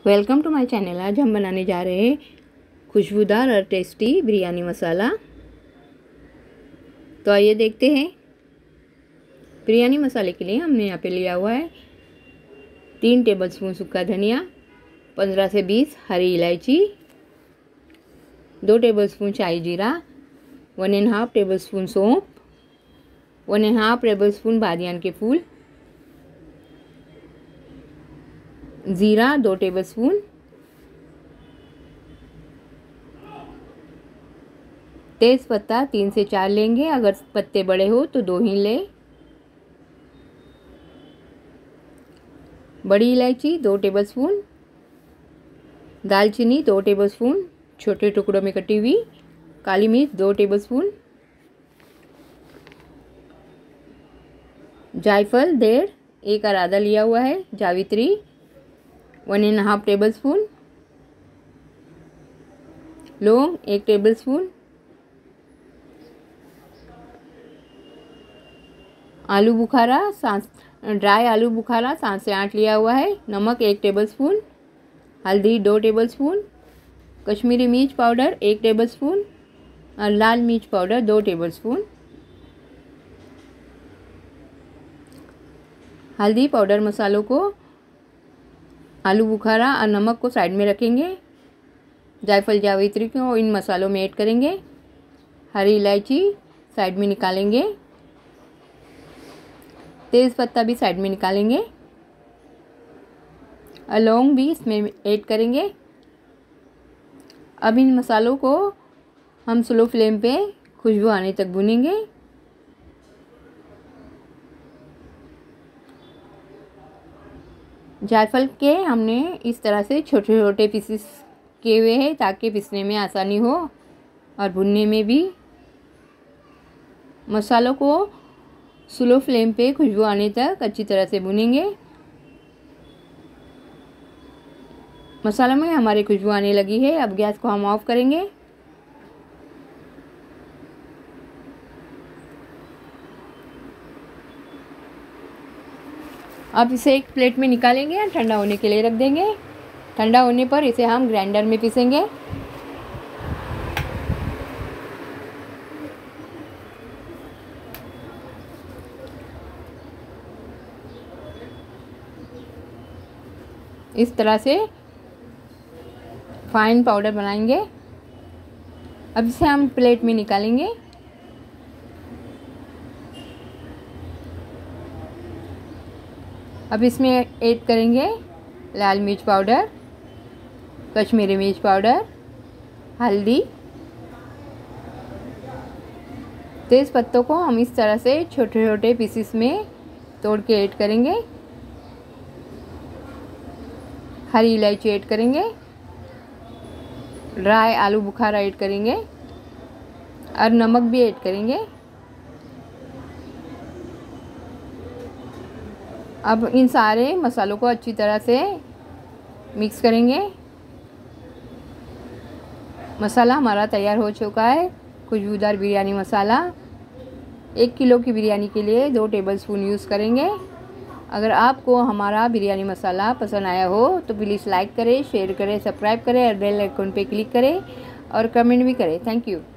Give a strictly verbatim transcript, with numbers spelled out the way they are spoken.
Welcome to my channel. आज हम बनाने जा रहे हैं खुशबूदार और टेस्टी बिरयानी मसाला। तो आइए देखते हैं। बिरयानी मसाले के लिए हमने यहाँ पे लिया हुआ है तीन टेबलस्पून सूखा धनिया, पंद्रह से बीस हरी इलायची, दो टेबलस्पून शाही जीरा, वन एंड हाफ टेबलस्पून सौंफ, वन एंड हाफ टेबलस्पून बादियान के फूल, ज़ीरा दो टेबलस्पून, तेज़ पत्ता तीन से चार लेंगे, अगर पत्ते बड़े हो तो दो ही लें, बड़ी इलायची दो टेबलस्पून, दालचीनी दो टेबलस्पून छोटे टुकड़ों में कटी हुई, काली मिर्च दो टेबलस्पून, जायफल डेढ़ एक और आधा लिया हुआ है, जावित्री one and half tablespoon, लौंग एक टेबल स्पून, आलू बुखारा सात ड्राई आलू बुखारा सात से आठ लिया हुआ है, नमक एक टेबल स्पून, हल्दी दो टेबल स्पून, कश्मीरी मिर्च पाउडर एक टेबल स्पून और लाल मिर्च पाउडर दो टेबल स्पून। हल्दी पाउडर मसालों को, आलू बुखारा और नमक को साइड में रखेंगे। जायफल जावित्री को इन मसालों में ऐड करेंगे। हरी इलायची साइड में निकालेंगे। तेज़ पत्ता भी साइड में निकालेंगे और लौंग भी इसमें ऐड करेंगे। अब इन मसालों को हम स्लो फ्लेम पे खुशबू आने तक भूनेंगे। जायफल के हमने इस तरह से छोटे छोटे पीसेस किए हुए हैं ताकि पीसने में आसानी हो और भुनने में भी। मसालों को स्लो फ्लेम पे खुशबू आने तक अच्छी तरह से भुनेंगे। मसालों में हमारी खुशबू आने लगी है, अब गैस को हम ऑफ करेंगे। अब इसे एक प्लेट में निकालेंगे और ठंडा होने के लिए रख देंगे। ठंडा होने पर इसे हम ग्राइंडर में पीसेंगे। इस तरह से फाइन पाउडर बनाएंगे। अब इसे हम प्लेट में निकालेंगे। अब इसमें ऐड करेंगे लाल मिर्च पाउडर, कश्मीरी मिर्च पाउडर, हल्दी, तेज़ पत्तों को हम इस तरह से छोटे छोटे पीसेस में तोड़ के ऐड करेंगे। हरी इलायची ऐड करेंगे, ड्राई आलू बुखारा ऐड करेंगे और नमक भी ऐड करेंगे। अब इन सारे मसालों को अच्छी तरह से मिक्स करेंगे। मसाला हमारा तैयार हो चुका है। खुशबूदार बिरयानी मसाला एक किलो की बिरयानी के लिए दो टेबलस्पून यूज़ करेंगे। अगर आपको हमारा बिरयानी मसाला पसंद आया हो तो प्लीज़ लाइक करें, शेयर करें, सब्सक्राइब करें और बेल आइकन पे क्लिक करें और कमेंट भी करें। Thank you.